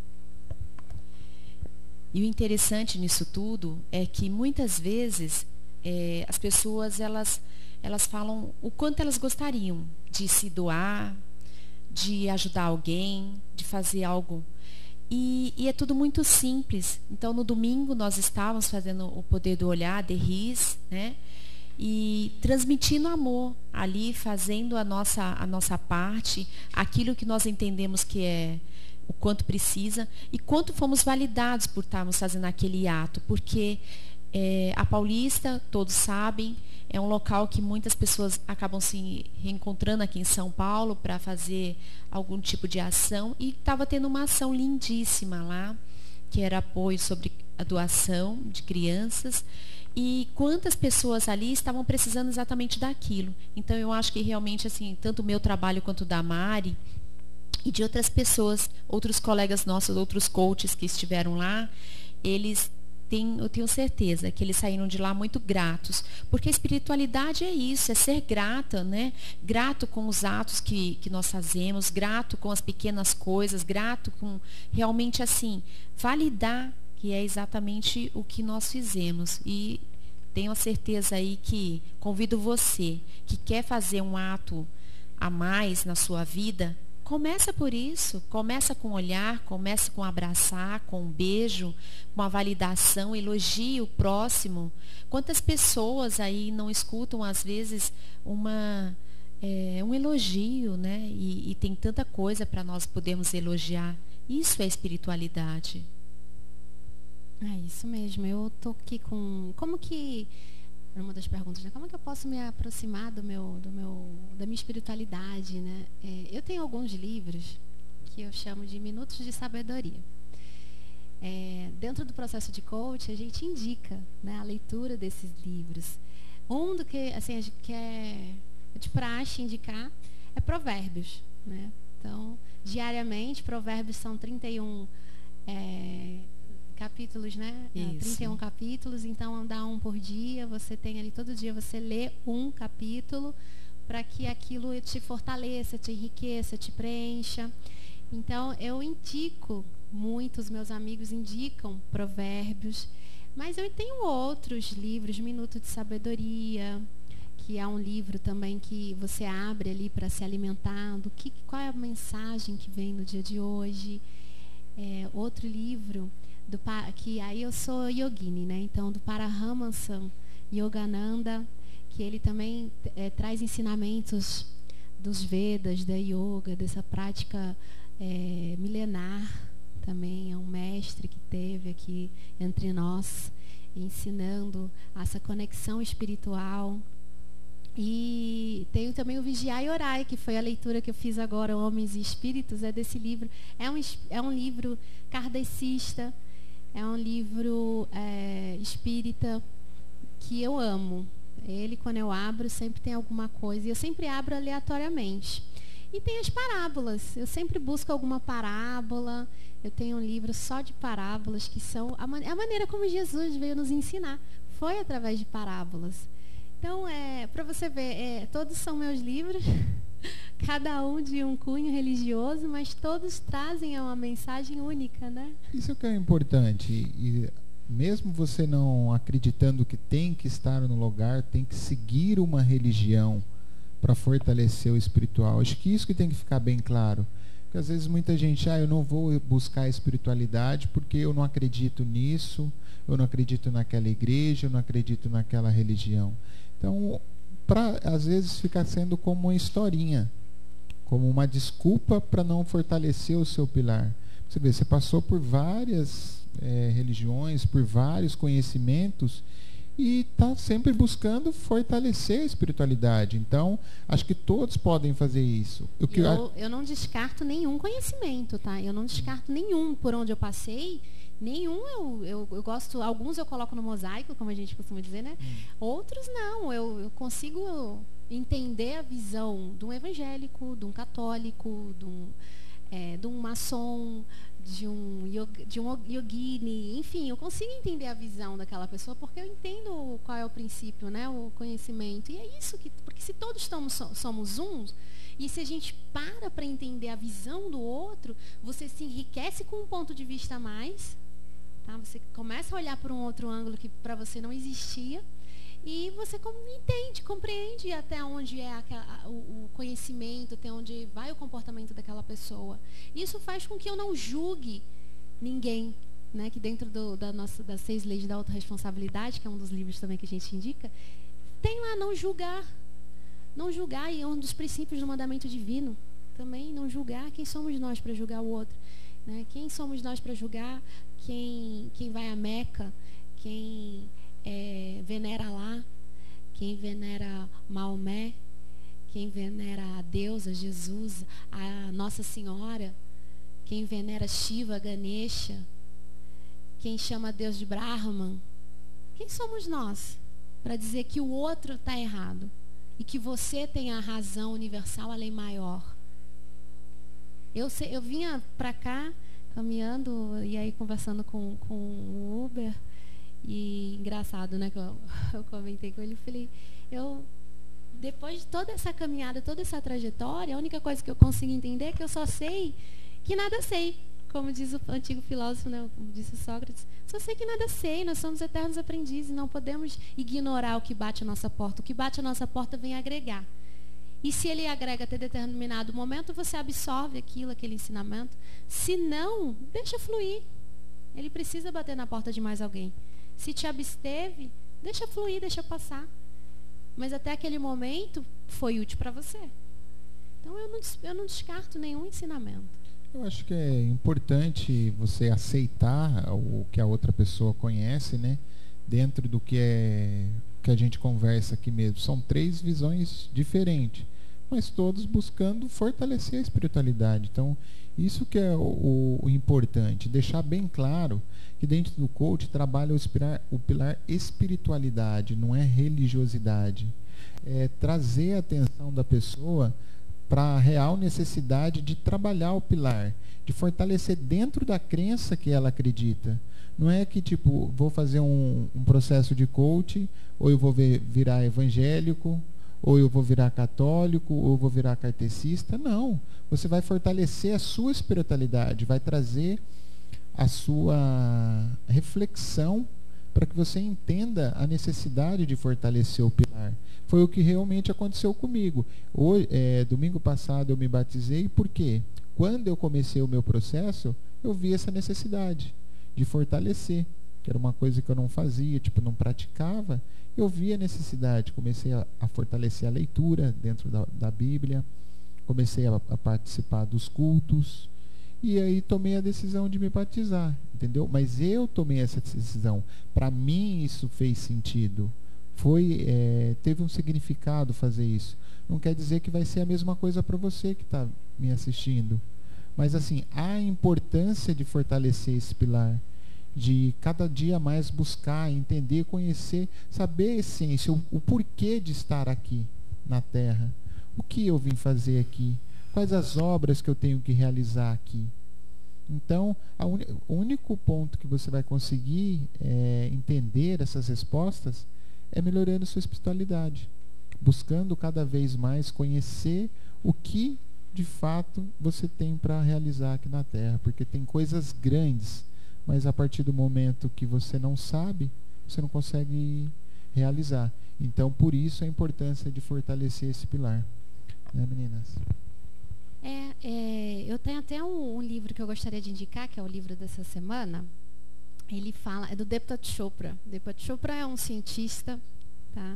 E o interessante nisso tudo é que muitas vezes é, as pessoas elas, elas falam o quanto elas gostariam de se doar, de ajudar alguém, de fazer algo. E, e é tudo muito simples. Então, no domingo, nós estávamos fazendo o poder do olhar, de ris, né? E transmitindo amor ali, fazendo a nossa, a nossa parte, aquilo que nós entendemos que é o quanto precisa e quanto fomos validados por estarmos fazendo aquele ato, porque é, a Paulista, todos sabem, é um local que muitas pessoas acabam se reencontrando aqui em São Paulo para fazer algum tipo de ação, e estava tendo uma ação lindíssima lá, que era apoio sobre a doação de crianças, e quantas pessoas ali estavam precisando exatamente daquilo. Então eu acho que realmente, assim, tanto o meu trabalho quanto o da Mari e de outras pessoas, outros colegas nossos, outros coaches que estiveram lá, eles tenho, eu tenho certeza que eles saíram de lá muito gratos, porque a espiritualidade é isso, é ser grata, né? Grato com os atos que, que nós fazemos, grato com as pequenas coisas, grato com realmente assim, validar que é exatamente o que nós fizemos. E tenho a certeza aí que convido você que quer fazer um ato a mais na sua vida, começa por isso, começa com olhar, começa com abraçar, com um beijo, com a validação, elogie o próximo. Quantas pessoas aí não escutam às vezes uma, é, um elogio, né? E, e tem tanta coisa para nós podermos elogiar. Isso é espiritualidade. É isso mesmo. Eu tô aqui com... Como que... Uma das perguntas, né? Como é que eu posso me aproximar do meu, do meu, da minha espiritualidade, né? É, eu tenho alguns livros que eu chamo de Minutos de Sabedoria. É, dentro do processo de coach, a gente indica, né, a leitura desses livros. Um do que, assim, a gente quer de praxe indicar é Provérbios, né? Então, diariamente, Provérbios são trinta e um é, capítulos, né? Isso. trinta e um capítulos, então dá um por dia, você tem ali todo dia, você lê um capítulo para que aquilo te fortaleça, te enriqueça, te preencha. Então, eu indico, muitos meus amigos indicam Provérbios, mas eu tenho outros livros, Minuto de Sabedoria, que é um livro também que você abre ali para se alimentar, do que, qual é a mensagem que vem no dia de hoje. É, outro livro, do, que aí eu sou yogini, né? Então, do Paramahansa Yogananda, que ele também é, traz ensinamentos dos Vedas, da yoga, dessa prática é, milenar. Também é um mestre que teve aqui entre nós, ensinando essa conexão espiritual. E tenho também o Vigiar e Orar, que foi a leitura que eu fiz agora, Homens e Espíritos, é desse livro. É um, é um livro kardecista, é um livro é, espírita que eu amo. Ele, quando eu abro, sempre tem alguma coisa. E eu sempre abro aleatoriamente. E tem as parábolas. Eu sempre busco alguma parábola. Eu tenho um livro só de parábolas, que são a, man- a maneira como Jesus veio nos ensinar. Foi através de parábolas. Então, é, para você ver, é, todos são meus livros, cada um de um cunho religioso, mas todos trazem uma mensagem única, né? Isso que é importante. E mesmo você não acreditando que tem que estar no lugar, tem que seguir uma religião para fortalecer o espiritual. Acho que isso que tem que ficar bem claro. Porque às vezes muita gente, ah, eu não vou buscar a espiritualidade porque eu não acredito nisso, eu não acredito naquela igreja, eu não acredito naquela religião. Então, pra, às vezes fica sendo como uma historinha, como uma desculpa para não fortalecer o seu pilar. Você vê, você passou por várias é, religiões, por vários conhecimentos e está sempre buscando fortalecer a espiritualidade. Então, acho que todos podem fazer isso. O que eu, eu não descarto nenhum conhecimento, tá? Eu não descarto nenhum por onde eu passei. Nenhum eu, eu, eu gosto, alguns eu coloco no mosaico, como a gente costuma dizer, né? Hum. Outros não, eu, eu consigo entender a visão de um evangélico, de um católico, de um, é, de um maçom, de um, yoga, de um yogini, enfim, eu consigo entender a visão daquela pessoa porque eu entendo qual é o princípio, né? O conhecimento. E é isso que, porque se todos estamos, somos uns, e se a gente para para entender a visão do outro, você se enriquece com um ponto de vista a mais. Tá? Você começa a olhar por um outro ângulo que para você não existia e você entende, compreende até onde é a, a, o, o conhecimento, até onde vai o comportamento daquela pessoa. Isso faz com que eu não julgue ninguém, né? Que dentro do, da nossa, das seis leis da autorresponsabilidade, que é um dos livros também que a gente indica, tem lá não julgar. Não julgar, e é um dos princípios do mandamento divino. Também não julgar. Quem somos nós para julgar o outro? Né? Quem somos nós para julgar quem, quem vai a Meca, quem é, venera lá, quem venera Maomé, quem venera a deusa, Jesus, a Nossa Senhora, quem venera Shiva, Ganesha, quem chama Deus de Brahman. Quem somos nós para dizer que o outro está errado e que você tem a razão universal, a lei maior? Eu, sei, eu vinha para cá caminhando e aí conversando com, com o Uber E engraçado, né, que eu, eu comentei com ele, falei, eu, depois de toda essa caminhada, toda essa trajetória, a única coisa que eu consigo entender é que eu só sei que nada sei. Como diz o antigo filósofo, né, como disse Sócrates, só sei que nada sei, nós somos eternos aprendizes, não podemos ignorar o que bate a nossa porta. O que bate a nossa porta vem agregar. E se ele agrega até determinado momento, você absorve aquilo, aquele ensinamento. Se não, deixa fluir. Ele precisa bater na porta de mais alguém. Se te absteve, deixa fluir, deixa passar. Mas até aquele momento, foi útil para você. Então, eu não, eu não descarto nenhum ensinamento. Eu acho que é importante você aceitar o que a outra pessoa conhece, né? Dentro do que é que a gente conversa aqui mesmo. São três visões diferentes, mas todos buscando fortalecer a espiritualidade. Então, isso que é o, o importante, deixar bem claro que dentro do coach trabalha o, espirar, o pilar espiritualidade, não é religiosidade. É trazer a atenção da pessoa para a real necessidade de trabalhar o pilar, de fortalecer dentro da crença que ela acredita. Não é que, tipo, vou fazer um, um processo de coach, ou eu vou ver, virar evangélico, ou eu vou virar católico, ou eu vou virar kardecista. Não. Você vai fortalecer a sua espiritualidade, vai trazer a sua reflexão para que você entenda a necessidade de fortalecer o pilar. Foi o que realmente aconteceu comigo. Hoje, é, domingo passado eu me batizei, porque quando eu comecei o meu processo, eu vi essa necessidade de fortalecer, que era uma coisa que eu não fazia, tipo, não praticava. Eu vi a necessidade, comecei a, a fortalecer a leitura dentro da, da Bíblia, comecei a, a participar dos cultos, e aí tomei a decisão de me batizar, entendeu? Mas eu tomei essa decisão. Para mim isso fez sentido. Foi, é, teve um significado fazer isso. Não quer dizer que vai ser a mesma coisa para você que está me assistindo. Mas assim, a importância de fortalecer esse pilar, de cada dia mais buscar, entender, conhecer, saber a essência, o, o porquê de estar aqui na Terra. O que eu vim fazer aqui? Quais as obras que eu tenho que realizar aqui? Então, a un... o único ponto que você vai conseguir é, entender essas respostas é melhorando sua espiritualidade, buscando cada vez mais conhecer o que de fato você tem para realizar aqui na Terra, porque tem coisas grandes, mas a partir do momento que você não sabe, você não consegue realizar. Então, por isso a importância de fortalecer esse pilar, né, meninas? É, é, eu tenho até um, um livro que eu gostaria de indicar, que é o livro dessa semana. Ele fala, é do Deepak Chopra. Deepak Chopra é um cientista, tá?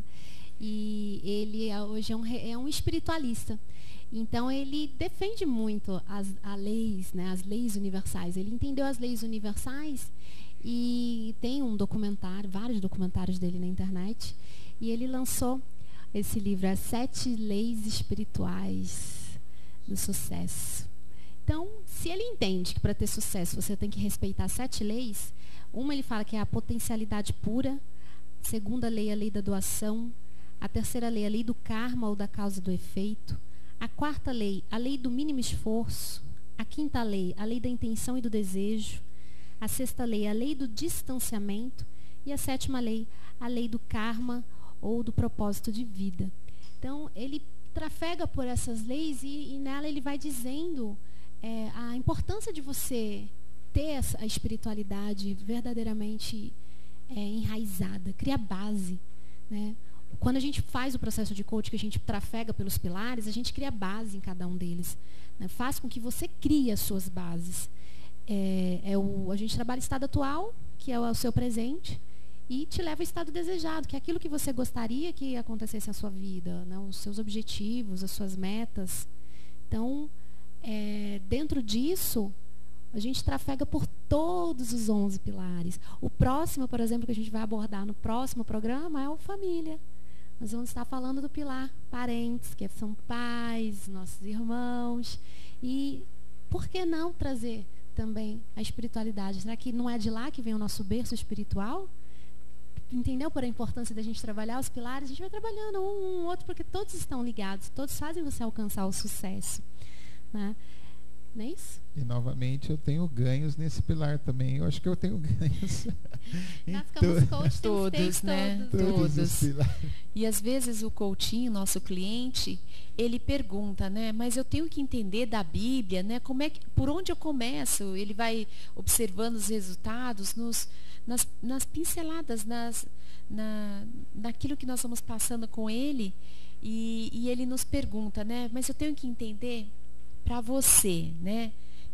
E ele é, hoje é um, é um espiritualista. Então ele defende muito as, as leis, né, as leis universais. Ele entendeu as leis universais e tem um documentário, vários documentários dele na internet. E ele lançou esse livro, As Sete Leis Espirituais do Sucesso. Então, se ele entende que para ter sucesso você tem que respeitar sete leis, uma ele fala que é a potencialidade pura, a segunda lei é a lei da doação, a terceira lei é a lei do karma ou da causa e do efeito, a quarta lei, a lei do mínimo esforço, a quinta lei, a lei da intenção e do desejo, a sexta lei, a lei do distanciamento e a sétima lei, a lei do karma ou do propósito de vida. Então, ele trafega por essas leis e, e nela ele vai dizendo é, a importância de você ter essa, a espiritualidade verdadeiramente é, enraizada, cria base, né? Quando a gente faz o processo de coaching, que a gente trafega pelos pilares, a gente cria base em cada um deles, né? Faz com que você crie as suas bases. É, é o, a gente trabalha estado atual, que é o, é o seu presente, e te leva ao estado desejado, que é aquilo que você gostaria que acontecesse na sua vida, né? Os seus objetivos, as suas metas. Então, é, dentro disso, a gente trafega por todos os onze pilares. O próximo, por exemplo, que a gente vai abordar no próximo programa é o família. Nós vamos estar falando do pilar parentes, que são pais, nossos irmãos. E por que não trazer também a espiritualidade? Será que não é de lá que vem o nosso berço espiritual? Entendeu por a importância da gente trabalhar os pilares? A gente vai trabalhando um, um outro, porque todos estão ligados, todos fazem você alcançar o sucesso, né? não é isso? E novamente eu tenho ganhos nesse pilar também. Eu acho que eu tenho ganhos. Nós ficamos coach, todos, né? Todos. Todos. E às vezes o coachinho, nosso cliente, ele pergunta, né? Mas eu tenho que entender da Bíblia, né? Como é que, por onde eu começo? Ele vai observando os resultados nos, nas, nas pinceladas, nas, na, naquilo que nós vamos passando com ele. E, e ele nos pergunta, né? Mas eu tenho que entender para você, né?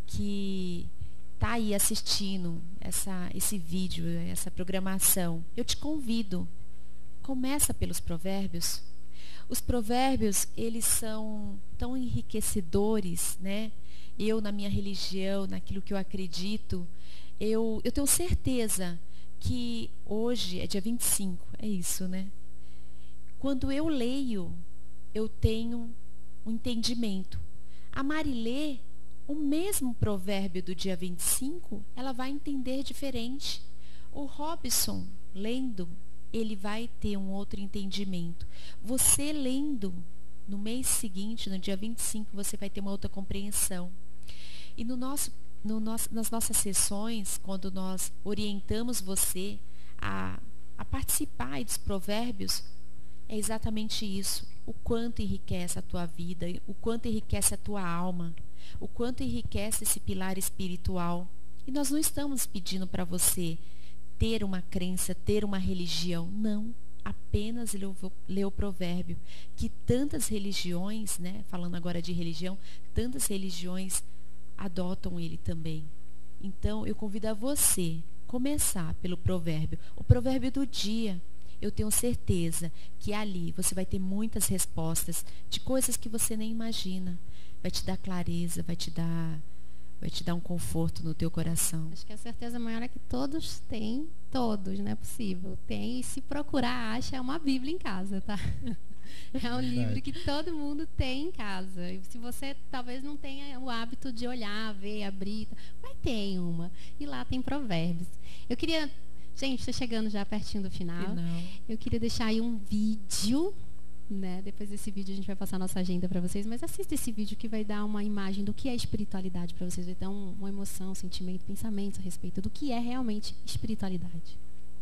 Que está aí assistindo essa, esse vídeo, essa programação, eu te convido, começa pelos provérbios. Os provérbios, eles são tão enriquecedores, né? Eu, na minha religião, naquilo que eu acredito, eu, eu tenho certeza que hoje é dia vinte e cinco, é isso, né? Quando eu leio, eu tenho um entendimento. A Mari lê o mesmo provérbio do dia vinte e cinco, ela vai entender diferente. O Robson, lendo, ele vai ter um outro entendimento. Você lendo, no mês seguinte, no dia vinte e cinco, você vai ter uma outra compreensão. E no nosso, no nosso, nas nossas sessões, quando nós orientamos você a, a participar dos provérbios, é exatamente isso. O quanto enriquece a tua vida, o quanto enriquece a tua alma, o quanto enriquece esse pilar espiritual. E nós não estamos pedindo para você ter uma crença, ter uma religião. Não, apenas ler o provérbio. Que tantas religiões, né, falando agora de religião, tantas religiões adotam ele também. Então, eu convido a você começar pelo provérbio. O provérbio do dia. Eu tenho certeza que ali você vai ter muitas respostas de coisas que você nem imagina. Vai te dar clareza, vai te dar, vai te dar um conforto no teu coração. Acho que a certeza maior é que todos têm, todos, não é possível. Tem, e se procurar, acha, é uma Bíblia em casa, tá? É um livro que todo mundo tem em casa. E se você talvez não tenha o hábito de olhar, ver, abrir, mas tem uma. E lá tem provérbios. Eu queria... Gente, está chegando já pertinho do final. Não. Eu queria deixar aí um vídeo, né? Depois desse vídeo a gente vai passar a nossa agenda para vocês, mas assista esse vídeo que vai dar uma imagem do que é espiritualidade para vocês, vai dar um, uma emoção, um sentimento, pensamentos a respeito do que é realmente espiritualidade.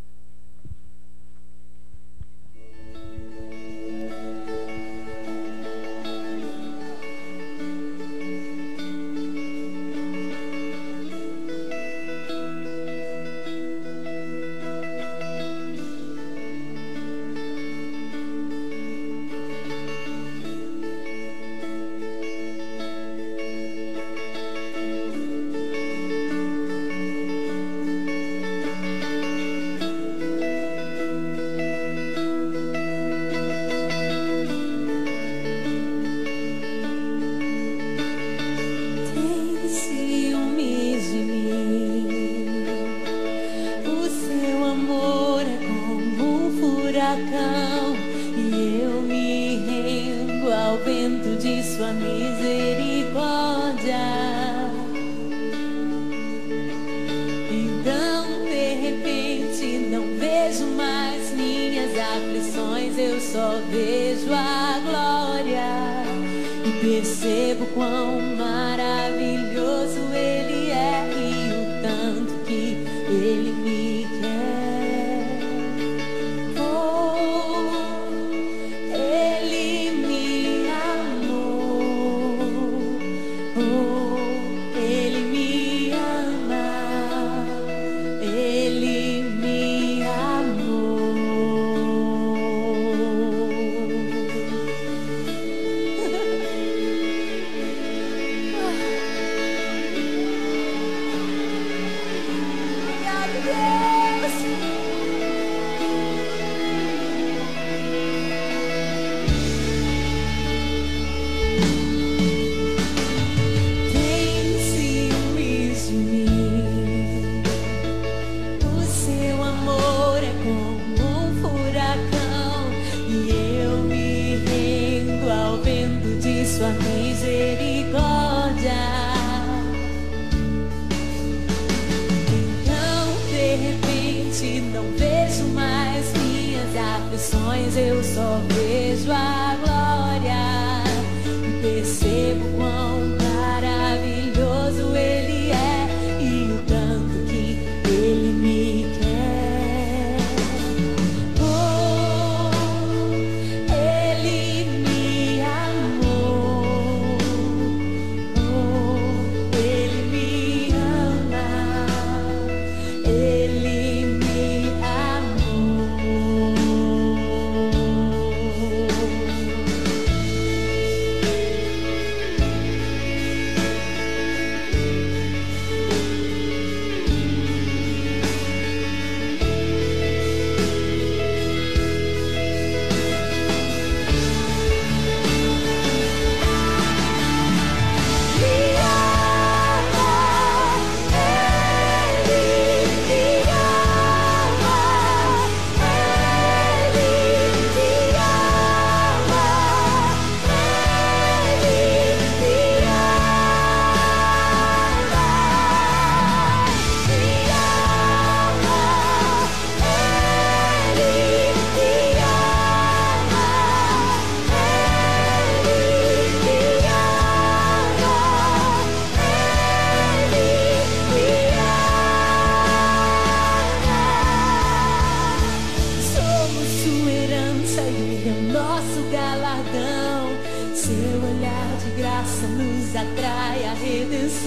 Eu só vejo a glória e percebo quão maravilhoso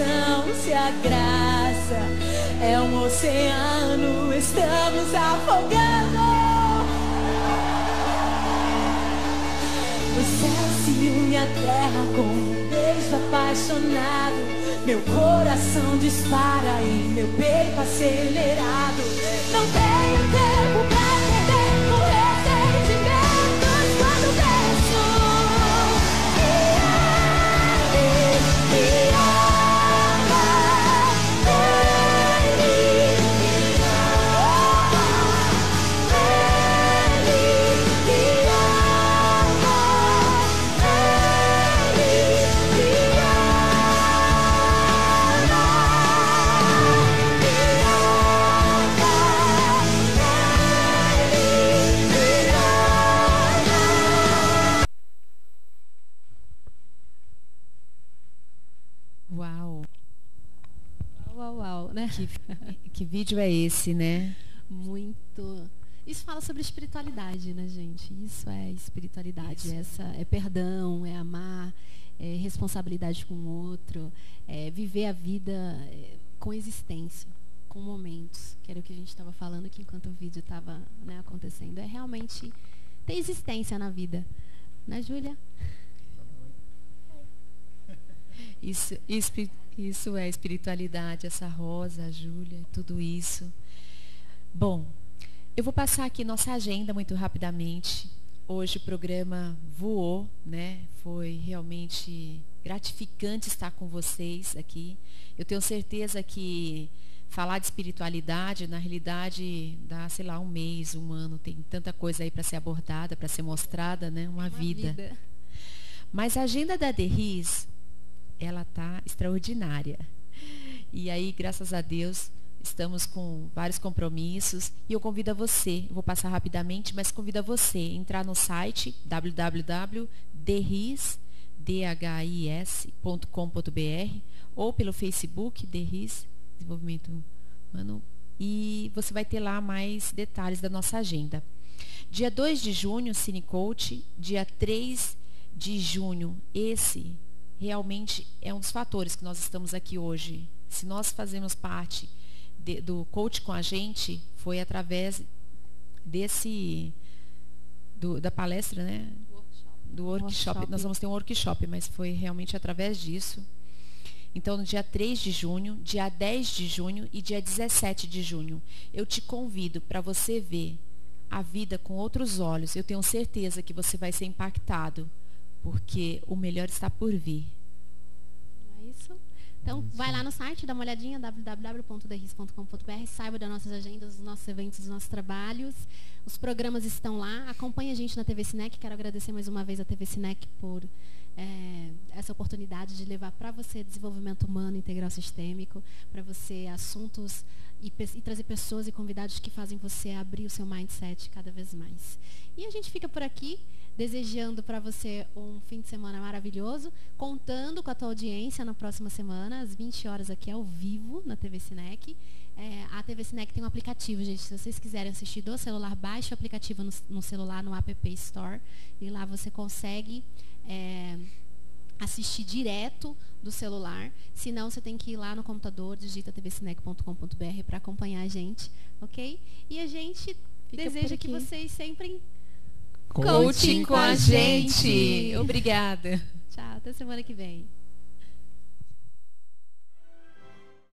coração, se a graça é um oceano, estamos afogando. O céu se une à terra com um beijo apaixonado. Meu coração dispara e meu peito acelerado. Não tenho tempo pra perder com ressentimentos quando penso que Ele me ama, Ele me ama, Ele me ama, Ele me Uau, Uau, uau, né? que, que vídeo é esse, né? Muito. Isso fala sobre espiritualidade, né, gente? Isso é espiritualidade. Isso. Essa é perdão, é amar, é responsabilidade com o outro, é viver a vida é, com existência, com momentos, que era o que a gente estava falando aqui enquanto o vídeo estava, né, acontecendo. É realmente ter existência na vida. Né, Júlia? Isso, isso, isso é espiritualidade, essa Rosa, a Júlia, tudo isso. Bom, eu vou passar aqui nossa agenda muito rapidamente. Hoje o programa voou, né? Foi realmente gratificante estar com vocês aqui. Eu tenho certeza que falar de espiritualidade, na realidade, dá, sei lá, um mês, um ano. Tem tanta coisa aí para ser abordada, para ser mostrada, né? Uma, Uma vida. vida. Mas a agenda da Derris, ela tá extraordinária. E aí, graças a Deus, estamos com vários compromissos. E eu convido a você, eu vou passar rapidamente, mas convido a você a entrar no site w w w ponto derris ponto com ponto b r ou pelo Facebook, Derris Desenvolvimento Humano. E você vai ter lá mais detalhes da nossa agenda. Dia dois de junho, Cine Coach. Dia três de junho, esse realmente é um dos fatores que nós estamos aqui hoje. Se nós fazemos parte de, do coach com a gente, foi através desse do, da palestra, né? Do workshop. Workshop. Nós vamos ter um workshop, mas foi realmente através disso. Então, no dia três de junho, dia dez de junho e dia dezessete de junho, eu te convido para você ver a vida com outros olhos. Eu tenho certeza que você vai ser impactado, porque o melhor está por vir. Não é isso? Então, Isso. vai lá no site, dá uma olhadinha, w w w ponto derris ponto com ponto b r, saiba das nossas agendas, dos nossos eventos, dos nossos trabalhos. Os programas estão lá. Acompanhe a gente na T V Cinec. Quero agradecer mais uma vez a T V Cinec por é, essa oportunidade de levar para você desenvolvimento humano integral sistêmico, para você assuntos e, e trazer pessoas e convidados que fazem você abrir o seu mindset cada vez mais. E a gente fica por aqui, desejando para você um fim de semana maravilhoso, contando com a tua audiência na próxima semana, às vinte horas aqui ao vivo, na T V Cinec. É, a T V Cinec tem um aplicativo, gente. Se vocês quiserem assistir do celular, baixe o aplicativo no, no celular, no App Store. E lá você consegue é, assistir direto do celular. Se não, você tem que ir lá no computador, digita t v cinec ponto com ponto b r para acompanhar a gente, ok? E a gente Fica deseja por que aqui. vocês sempre Coaching com a gente. Obrigada. Tchau, até semana que vem.